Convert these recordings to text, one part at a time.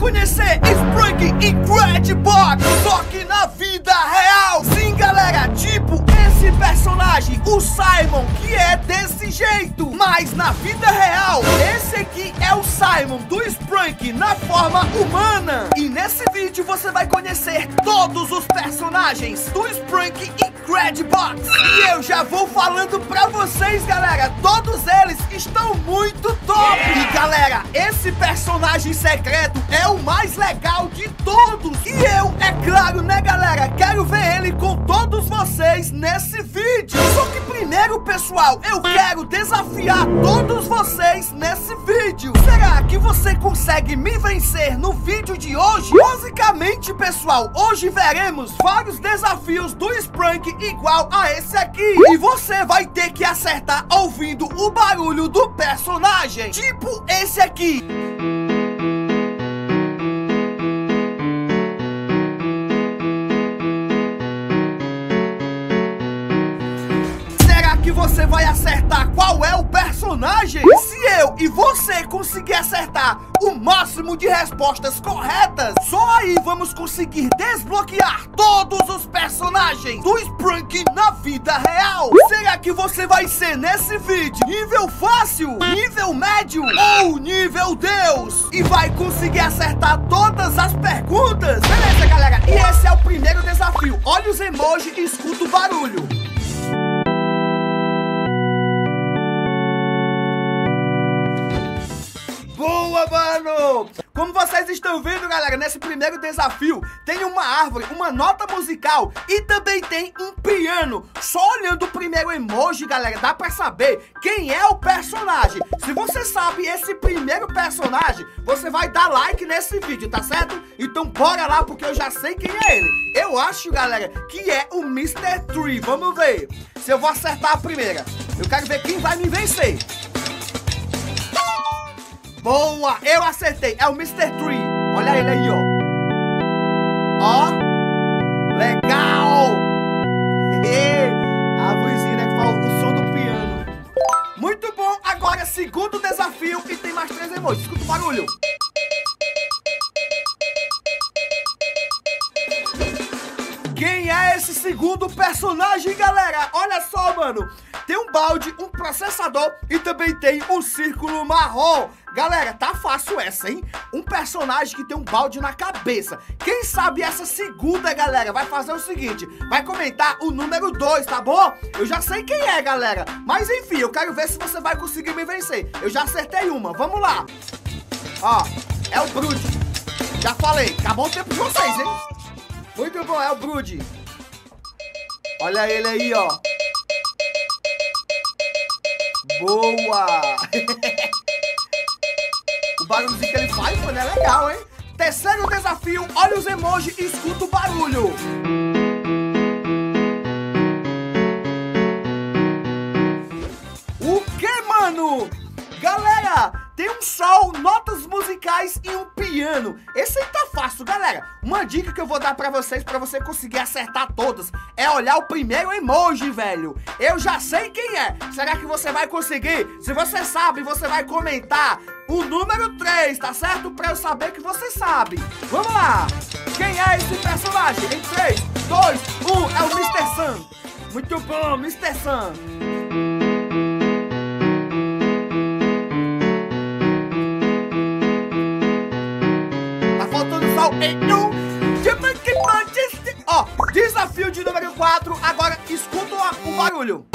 conhecer Sprank Incredibox, só que na vida real. Sim, galera, tipo esse personagem, o Simon, que é desse jeito. Mas na vida real, esse aqui é o Simon do Sprank na forma humana. E nesse vídeo você vai conhecer todos os personagens do Sprank Incredibox. E eu já vou falando pra vocês, galera, todos eles estão muito top. E galera, esse personagem secreto é o mais legal de todos. E eu, é claro, né, galera, quero ver ele com todos vocês nesse vídeo. Só que primeiro, pessoal, eu quero desafiar todos vocês nesse vídeo. Será que você consegue me vencer no vídeo de hoje? Basicamente, pessoal, hoje veremos vários desafios do Sprank igual a esse aqui. E você vai ter que acertar ouvindo o barulho do personagem, tipo esse aqui. Você vai acertar qual é o personagem? Se eu e você conseguir acertar o máximo de respostas corretas, só aí vamos conseguir desbloquear todos os personagens do Sprank na vida real. Será que você vai ser nesse vídeo nível fácil, nível médio ou nível Deus? E vai conseguir acertar todas as perguntas? Beleza, galera, e esse é o primeiro desafio. Olha os emojis e escuta o barulho. Boa, mano! Como vocês estão vendo, galera, nesse primeiro desafio tem uma árvore, uma nota musical e também tem um piano. Só olhando o primeiro emoji, galera, dá pra saber quem é o personagem. Se você sabe esse primeiro personagem, você vai dar like nesse vídeo, tá certo? Então bora lá, porque eu já sei quem é ele. Eu acho, galera, que é o Mr. Tree. Vamos ver se eu vou acertar a primeira. Eu quero ver quem vai me vencer. Boa, eu acertei, é o Mr. Tree. Olha ele aí, ó. Ó, legal. A árvorezinha, né, que fala o som do piano. Muito bom, agora segundo desafio e tem mais 3 emojis. Escuta o barulho. Quem é esse segundo personagem, galera? Olha só, mano. Tem um balde, um processador e também tem um círculo marrom. Galera, tá fácil essa, hein? Um personagem que tem um balde na cabeça. Quem sabe essa segunda, galera, vai fazer o seguinte: vai comentar o número 2, tá bom? Eu já sei quem é, galera. Mas enfim, eu quero ver se você vai conseguir me vencer. Eu já acertei uma, vamos lá. Ó, é o Brood. Já falei, acabou o tempo de vocês, hein? Muito bom, é o Brood. Olha ele aí, ó. Boa! O barulhozinho que ele faz, mano, é legal, hein? Terceiro desafio, olha os emojis e escuta o barulho. O que, mano? Galera, tem um sol, notas musicais e um piano. Esse aí tá fácil, galera. Uma dica que eu vou dar pra vocês, pra você conseguir acertar todas, é olhar o primeiro emoji, velho. Eu já sei quem é. Será que você vai conseguir? Se você sabe, você vai comentar o número 3, tá certo? Pra eu saber que você sabe. Vamos lá. Quem é esse personagem? Em 3, 2, 1, é o Mr. Sun. Muito bom, Mr. Sun. Ó, desafio de número 4. Agora escuta o barulho.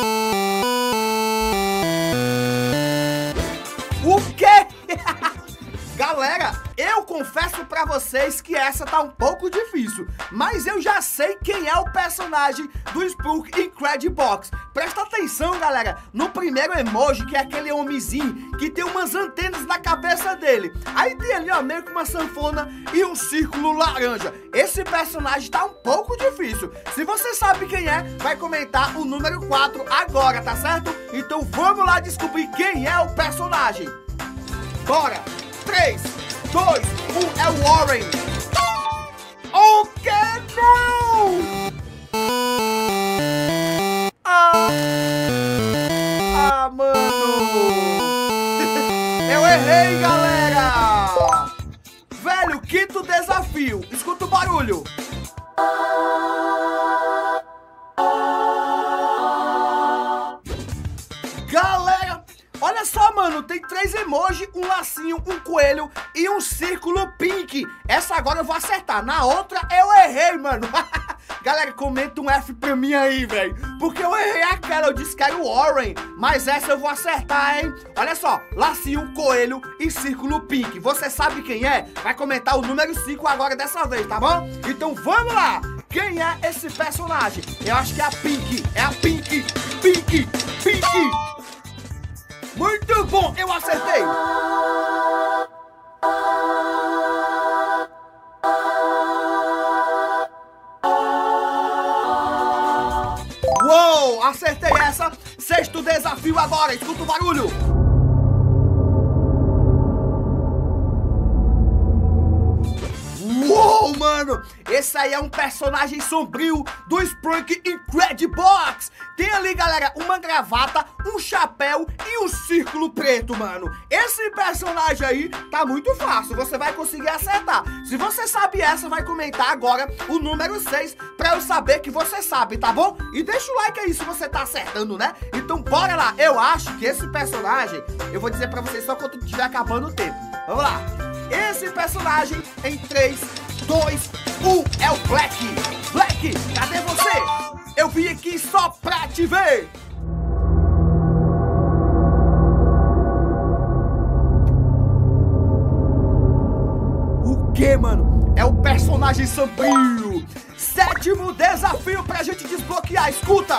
O quê? Galera, eu confesso pra vocês que essa tá um pouco difícil, mas eu já sei quem é o personagem do Sprank Incredibox. Presta atenção, galera, no primeiro emoji, que é aquele homenzinho que tem umas antenas na cabeça dele. Aí tem ali, ó, meio que uma sanfona e um círculo laranja. Esse personagem tá um pouco difícil. Se você sabe quem é, vai comentar o número 4 agora, tá certo? Então vamos lá descobrir quem é o personagem. Bora! 3, 2, 1, é o Warren. O que não? mano! Eu errei, galera! Velho, barulho. Galera, olha só, mano, tem 3 emojis, um lacinho, um coelho e um círculo pink. Essa agora eu vou acertar, na outra eu errei, mano. Galera, comenta um F pra mim aí, velho, porque eu errei aquela, eu disse que era o Warren, mas essa eu vou acertar, hein. Olha só, lacinho, coelho e círculo pink. Você sabe quem é? Vai comentar o número 5 agora dessa vez, tá bom? Então vamos lá. Quem é esse personagem? Eu acho que é a Pink. É a Pink. Pink. Pink. Muito bom, eu acertei. Uou, acertei essa. 6º desafio agora, escuta o barulho. Uou, mano, esse aí é um personagem sombrio do Sprunk Incredibox. Tem ali, galera, uma gravata, um chapéu e um círculo preto, mano. Esse personagem aí tá muito fácil, você vai conseguir acertar. Se você sabe essa, vai comentar agora o número 6 pra eu saber que você sabe, tá bom? E deixa o like aí se você tá acertando, né? Então bora lá, eu acho que esse personagem, eu vou dizer pra vocês só quando estiver acabando o tempo. Vamos lá. Esse personagem em 3, 2, 1 é o Black. Black, cadê você? Eu vim aqui só pra te ver. O que, mano? É o personagem sombrio. 7º desafio pra gente desbloquear, escuta.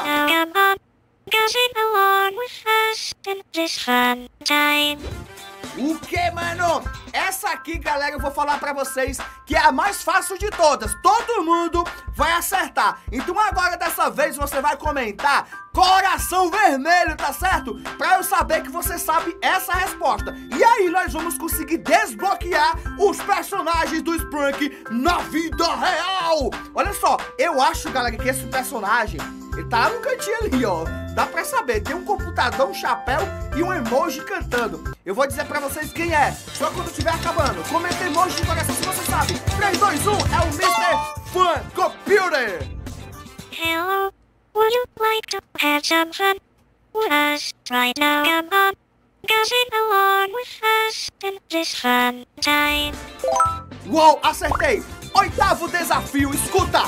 O que, mano? Essa aqui, galera, eu vou falar pra vocês que é a mais fácil de todas. Todo mundo vai acertar. Então agora, dessa vez, você vai comentar coração vermelho, tá certo? Pra eu saber que você sabe essa resposta. E aí nós vamos conseguir desbloquear os personagens do Sprunk na vida real. Olha só, eu acho, galera, que esse personagem, ele tá lá no cantinho ali, ó. Dá pra saber, tem um computador, um chapéu e um emoji cantando. Eu vou dizer pra vocês quem é, só quando estiver acabando. Comenta emoji de coração se você sabe. 3, 2, 1, é o Mr. Fun Computer. Hello, would you like to have some fun with us right now? Come on, gossip along with us in this fun time. Uou, acertei! 8º desafio, escuta!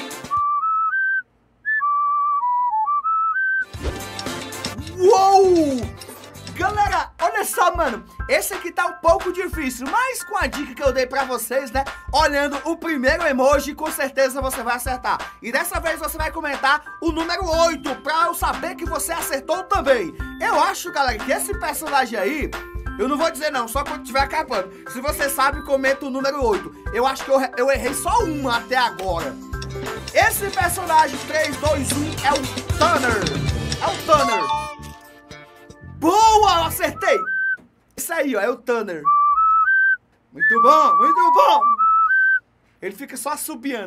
Uou! Galera, olha só, mano, esse aqui tá um pouco difícil, mas com a dica que eu dei pra vocês, né, olhando o primeiro emoji, com certeza você vai acertar. E dessa vez você vai comentar o número 8, pra eu saber que você acertou também. Eu acho, galera, que esse personagem aí, eu não vou dizer não, só quando estiver acabando. Se você sabe, comenta o número 8. Eu acho que eu errei só uma até agora. Esse personagem, 3, 2, 1, é o Tanner. É o Tanner. Boa, acertei! Isso aí, ó, é o Tanner. Muito bom, muito bom! Ele fica só assobiando.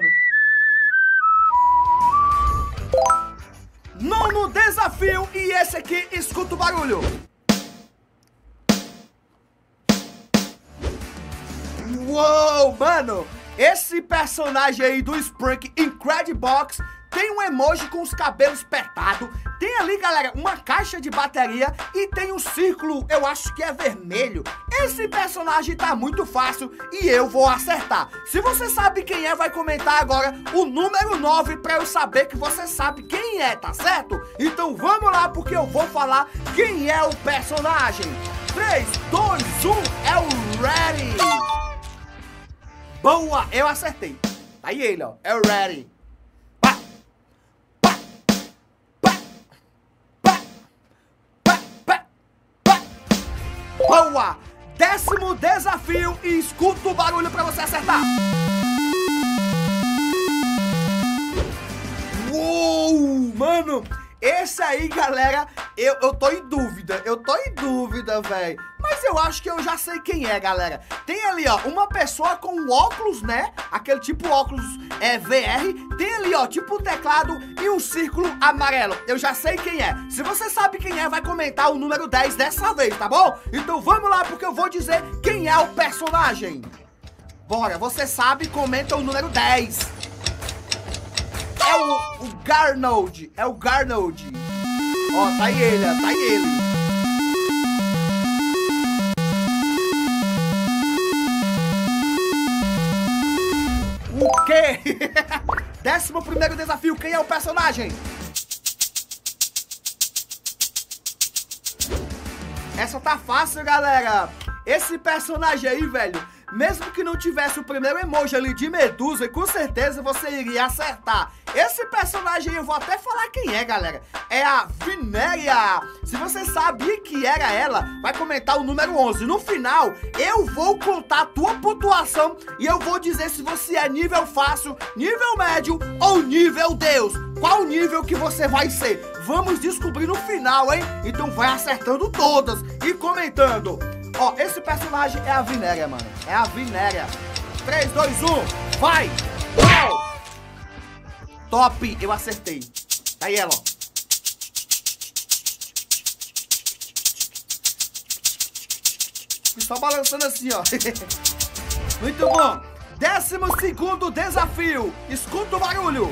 9º desafio, e esse aqui, escuta o barulho. Uou, mano! Esse personagem aí do Sprunk Incredibox tem um emoji com os cabelos espetados. Tem ali, galera, uma caixa de bateria e tem um círculo, eu acho que é vermelho. Esse personagem tá muito fácil e eu vou acertar. Se você sabe quem é, vai comentar agora o número 9 pra eu saber que você sabe quem é, tá certo? Então vamos lá, porque eu vou falar quem é o personagem. 3, 2, 1, é o Ready. Boa, eu acertei. Aí ele, ó, é o Ready. Boa! 10º desafio e escuta o barulho pra você acertar. Uou, mano! Esse aí, galera, eu tô em dúvida. Velho. Mas eu acho que eu já sei quem é, galera. Tem ali, ó, uma pessoa com óculos, né? Aquele tipo óculos VR. Tem ali, ó, tipo um teclado e um círculo amarelo. Eu já sei quem é. Se você sabe quem é, vai comentar o número 10 dessa vez, tá bom? Então vamos lá, porque eu vou dizer quem é o personagem. Bora, você sabe, comenta o número 10. É o Garnold. É o Garnold. Ó, tá aí ele, ó, tá aí ele. O quê? 11º desafio, quem é o personagem? Essa tá fácil, galera. Esse personagem aí, velho, mesmo que não tivesse o primeiro emoji ali de medusa, com certeza você iria acertar. Esse personagem aí, eu vou até falar quem é, galera. É a Vinéria. Se você sabia que era ela, vai comentar o número 11. No final, eu vou contar a tua pontuação e eu vou dizer se você é nível fácil, nível médio ou nível Deus. Qual nível que você vai ser? Vamos descobrir no final, hein? Então vai acertando todas e comentando. Ó, esse personagem é a Vinéria, mano. É a Vinéria. 3, 2, 1, vai! Uau! Top, eu acertei. Tá aí ela, ó. Só balançando assim, ó. Muito bom. 12º desafio. Escuta o barulho.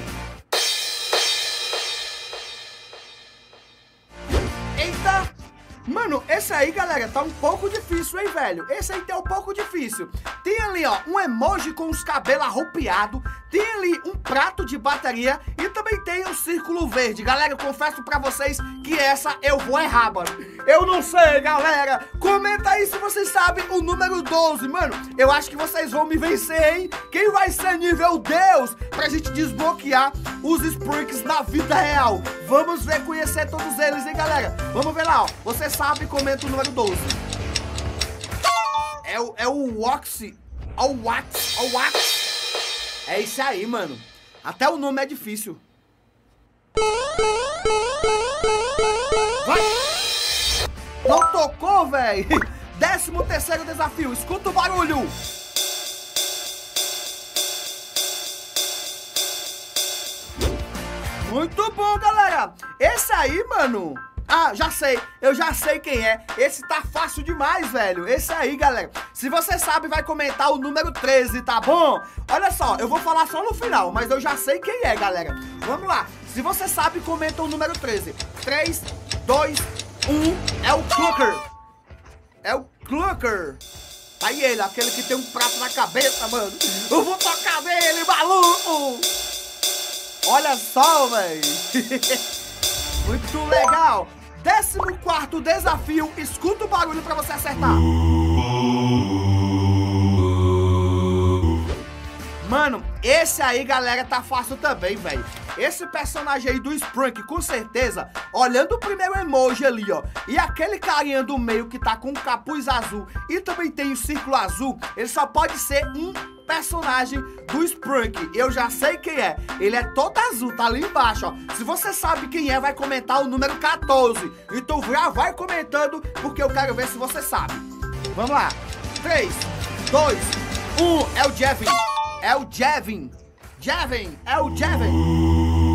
Eita. Mano, esse aí, galera, tá um pouco difícil, hein, velho? Esse aí tá um pouco difícil. Tem ali, ó, um emoji com os cabelos arrupiados. Tem ali um prato de bateria e também tem um círculo verde. Galera, eu confesso pra vocês que essa eu vou errar, mano. Eu não sei, galera. Comenta aí se vocês sabem o número 12, mano. Eu acho que vocês vão me vencer, hein? Quem vai ser nível Deus pra gente desbloquear os Sprinks na vida real? Vamos ver, conhecer todos eles, hein, galera? Vamos ver lá, ó. Você sabe, comenta o número 12. É o Waxy. O Wax. É isso aí, mano. Até o nome é difícil. Vai! Não tocou, velho. 13º desafio. Escuta o barulho. Muito bom, galera. Esse aí, mano... Ah, já sei, eu já sei quem é. Esse tá fácil demais, velho. Esse aí, galera. Se você sabe, vai comentar o número 13, tá bom? Olha só, eu vou falar só no final, mas eu já sei quem é, galera. Vamos lá. Se você sabe, comenta o número 13. 3, 2, 1. É o Clucker. É o Clucker. Aí ele, aquele que tem um prato na cabeça, mano. Eu vou tocar nele, maluco. Olha só, velho. Muito legal. 14º desafio. Escuta o barulho pra você acertar. Mano, esse aí, galera, tá fácil também, velho. Esse personagem aí do Sprunk, com certeza, olhando o primeiro emoji ali, ó, e aquele carinha do meio que tá com um capuz azul e também tem o círculo azul, ele só pode ser um personagem do Sprunk. Eu já sei quem é. Ele é todo azul, tá ali embaixo, ó. Se você sabe quem é, vai comentar o número 14. Então já vai comentando, porque eu quero ver se você sabe. Vamos lá. 3, 2, 1. É o Jevin. É o Jevin. Jevin. É o Jevin.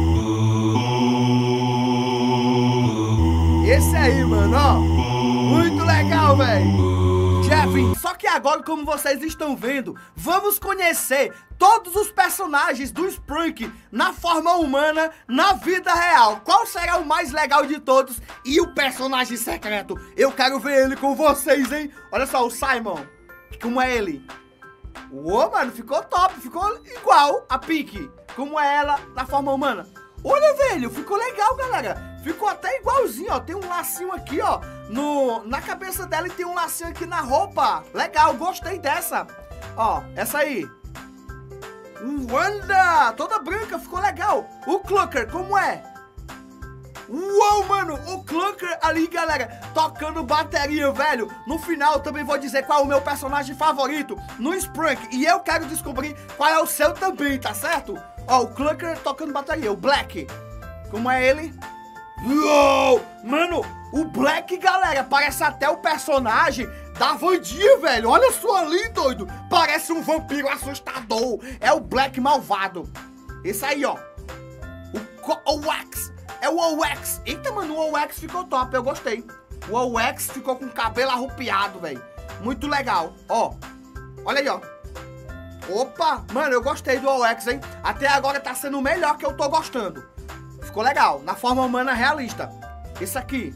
Esse aí, mano, ó. Muito legal, velho. Jevin. Só que agora, como vocês estão vendo, vamos conhecer todos os personagens do Sprunk na forma humana, na vida real. Qual será o mais legal de todos? E o personagem secreto? Eu quero ver ele com vocês, hein? Olha só, o Simon. Como é ele? Uou, mano, ficou top. Ficou igual a Pink. Como é ela na forma humana. Olha, velho, ficou legal, galera. Ficou até igualzinho, ó. Tem um lacinho aqui, ó, na cabeça dela e tem um lacinho aqui na roupa. Legal, gostei dessa. Ó, essa aí. Wanda, toda branca, ficou legal. O Clucker, como é? Uou, mano, o Clucker ali, galera, tocando bateria, velho. No final eu também vou dizer qual é o meu personagem favorito no Sprunk. E eu quero descobrir qual é o seu também, tá certo? Ó, o Clucker tocando bateria, o Black. Como é ele? Uou! Mano, o Black, galera, parece até o personagem da Vandinha, velho. Olha só ali, doido. Parece um vampiro assustador. É o Black malvado. Esse aí, ó. O Wax. É o OX. Eita, mano, o OX ficou top. Eu gostei. O OX ficou com o cabelo arrupiado, velho. Muito legal. Ó. Olha aí, ó. Opa, mano, eu gostei do OX, hein? Até agora tá sendo o melhor que eu tô gostando. Ficou legal, na forma humana realista. Esse aqui.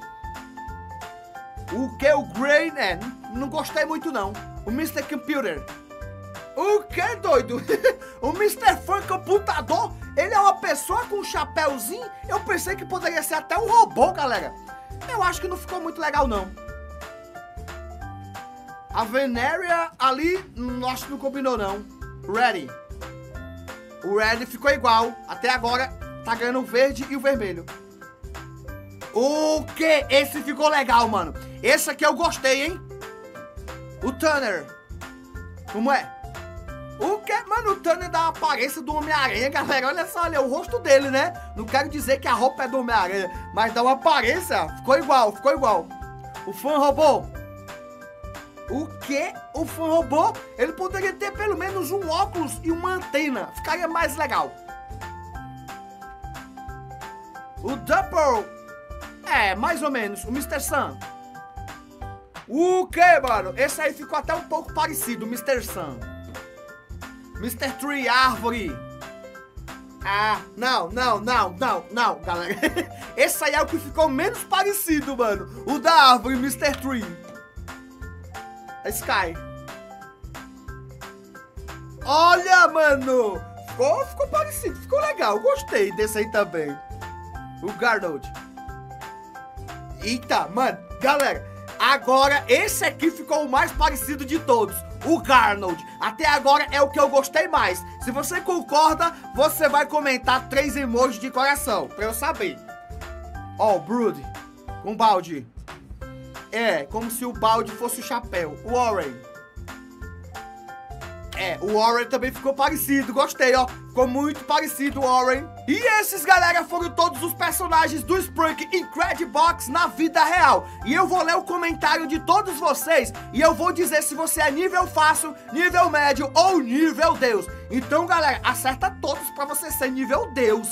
O que? O Grey, né? Não gostei muito, não. O Mr. Computer. O que, doido? O Mr. Fun Computador, ele é uma pessoa com um chapéuzinho. Eu pensei que poderia ser até um robô, galera. Eu acho que não ficou muito legal, não. A Veneria ali, acho que não combinou, não. Ready. O Red ficou igual. Até agora, tá ganhando o verde e o vermelho. O que? Esse ficou legal, mano. Esse aqui eu gostei, hein? O Tanner. Como é? O que? Mano, o Tanner dá a aparência do Homem-Aranha, galera. Olha só, olha o rosto dele, né? Não quero dizer que a roupa é do Homem-Aranha, mas dá uma aparência. Ficou igual, ficou igual. O Fã Robô. O que? O Fã Robô, ele poderia ter pelo menos um óculos e uma antena. Ficaria mais legal. O Double. É, mais ou menos. O Mr. Sun. O que, mano? Esse aí ficou até um pouco parecido, o Mr. Sun. Mr. Tree, árvore. Ah, não, galera. Esse aí é o que ficou menos parecido, mano. O da árvore, Mr. Tree. Sky. Olha, mano. Ficou parecido, ficou legal. Gostei desse aí também. O Garnold. Eita, mano. Galera, agora esse aqui ficou o mais parecido de todos. O Garnold. Até agora é o que eu gostei mais. Se você concorda, você vai comentar 3 emojis de coração, pra eu saber. Ó, o Brood. Com balde. É, como se o balde fosse o chapéu. O Warren. É, o Warren também ficou parecido. Gostei, ó. Ficou muito parecido o Warren. E esses, galera, foram todos os personagens do Sprunk Incredibox na vida real. E eu vou ler o comentário de todos vocês e eu vou dizer se você é nível fácil, nível médio ou nível Deus. Então, galera, acerta todos pra você ser nível Deus.